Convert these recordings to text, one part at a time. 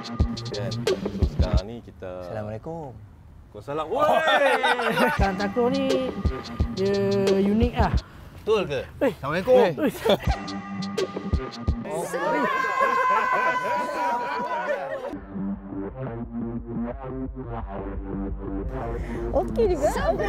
Kan. So sekarang ni kita Assalamualaikum. Waalaikumsalam. Woi. Santa Claus ni dia unik ah. Betul ke? Assalamualaikum. Okey juga.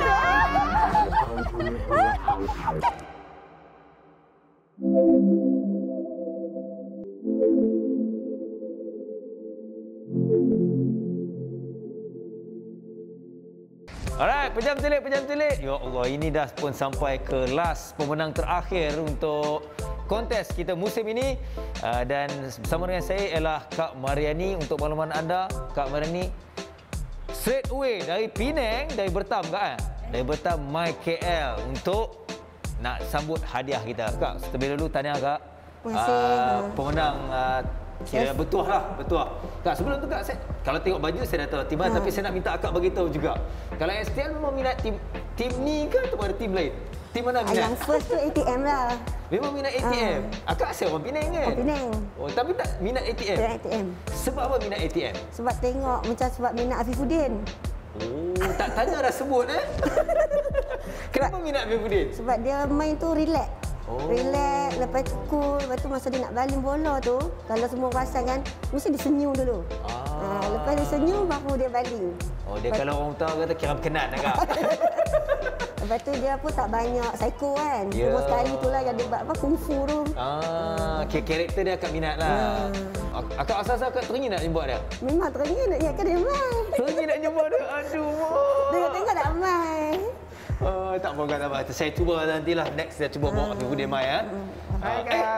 Alright, pejam telik. Ya Allah, ini dah pun sampai ke last pemenang terakhir untuk kontes kita musim ini. Dan bersama dengan saya ialah Kak Mariani. Untuk makluman anda, Kak Mariani straight away dari Penang, dari Bertam, Kak. Dari Bertam My KL untuk nak sambut hadiah kita. Kak, terlebih dahulu tahniah Kak. Terima kasih. Pemenang kira betul lah. Kak, sebelum tu Kak, kalau tengok baju saya dah tahu tim mana, tapi saya nak minta Kak bagi tahu juga. Kalau STL memang minat tim ni ke atau ada tim lain? Tim mana minat? Yang first tu ATM lah. Memang minat ATM. Akak saya orang Penang kan? Orang Penang. Oh, tapi tak minat ATM. Minat ATM. Sebab apa minat ATM? Sebab tengok macam sebab minat Afifuddin. Oh, tak tanya dah sebut Kenapa minat Afifuddin? Sebab dia main tu relax. Oh. Relax, lepas tu cool, lepas tu masa dia nak baling bola tu, kalau semua perasan kan, mesti dia senyum dulu. Lepas dia senyum, baru dia baling. Oh, dia kalau orang tahu kata kira berkenan Kak. Lepas tu dia pun tak banyak psycho kan. Ya. Cuma sekali tu lah yang dia buat apa, kungfu tu. Karakter dia akak minat lah. Akak asal-asal akak teringin nak jumpa dia? Memang teringin nak ingatkan dia main. Teringin nak jumpa dia? Aduh. Dia tengok tak main. Tak apa, tak apa. Saya cuba nantilah. Next saya cuba bawa Afifuddin mai ya. Hai Kak.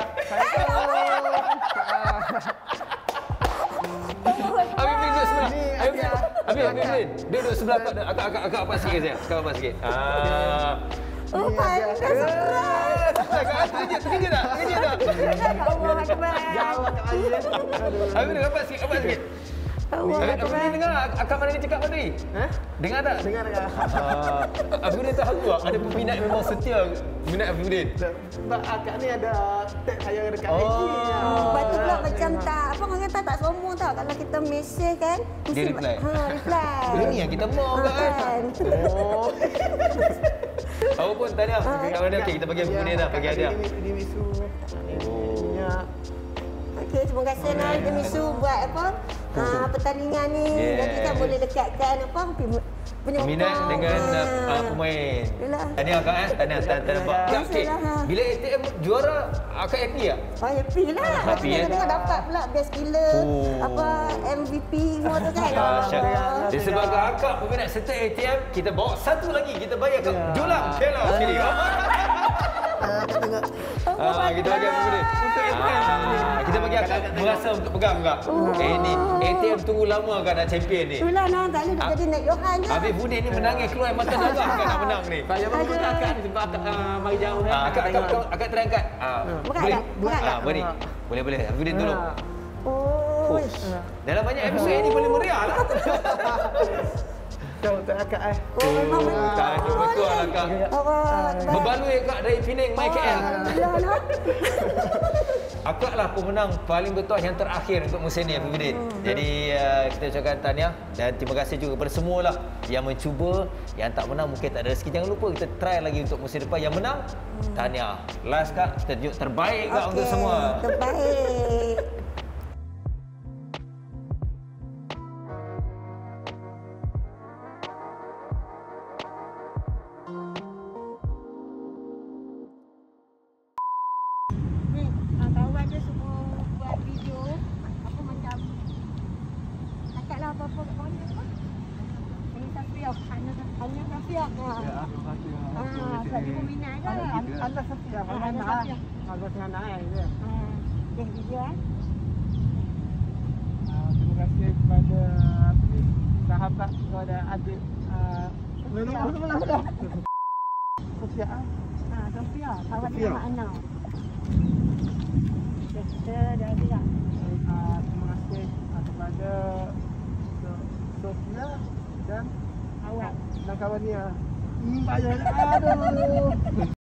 Afifuddin duduk sebelah. Afifuddin duduk sebelah Kak. Akak apa sikit saya. Sekarang apa sikit. Oh, pandai surprise. Terkejut tak? Allah Akbar. Jawab Kak Aziz. Afifuddin apa sikit. Allah Afifuddin Akbar. dengar Akak mana ni cakap tadi? Dengar tak? Dengar Kak. Afifuddin tahu tak? Ada peminat memang setia minat Afifuddin. Sebab akak ni ada tag saya dekat IG. Lepas tu pula macam tak, apa orang kata tak sombong tau. Kalau kita mesej kan, Dia reply. Reply. Ini yang kita mau kan? Oh. Apa pun tahniah. Kat mana okey kita bagi Afifuddin dah bagi hadiah. Di Misu. Oh. Okey, terima kasih Nal Demisu buat apa? Pertandingan ni. Yeah. Jadi kan boleh dekatkan apa penyokong. Minat dengan pemain. Yalah. Tahniah Kak Tahniah nampak. Ya, Okey. biasalah. Bila ATM juara akak happy tak? Oh, happy lah. Happy, Tengok dapat pula best killer, Oh. apa MVP semua tu kan. Disebabkan akak peminat serta ATM, kita bawa satu lagi. Kita bayar ke Julang Kela sini. Kita bagi Afifuddin. Kita bagi akak merasa untuk pegang Kak. Ni ATM tunggu lama kan nak champion ni. Itulah Nal, tak boleh nak jadi naik Johan je. Afifuddin ni menangis keluar mata darah kan nak menang ni. Saya baru buka akak ni sebab akak mari jauh kan. Akak terangkat. Bukan Boleh? tak? Bukan tak? Boleh. Afifuddin tolong. Oh. Dalam banyak episod ni boleh meriah lah. Jauh tak akak Oh, memang Betul lah Kak. Berbaloi Kak dari Penang, My KL. Akak lah pemenang paling betul yang terakhir untuk musim ni Afifuddin. Jadi kita ucapkan tahniah dan terima kasih juga kepada semua lah yang mencuba. Yang tak menang mungkin tak ada rezeki. Jangan lupa kita try lagi untuk musim depan. Yang menang, tahniah. Last Kak, kita tunjuk terbaik Kak untuk semua. Terbaik. Kawan dia semua buat video apa macam cakap lah apa-apa kat mana apa? Ini Safiah, Hanya Safiah. Sebab dia peminat ke? Allah Safiah. Allah dengan air dia. Dia video Terima kasih kepada sahabat kepada adik Safiah. Safiah, kawan dia nama Anau. Kita dah ada. Terima kasih kepada Sofia dan Awak. kawan dia. Aduh.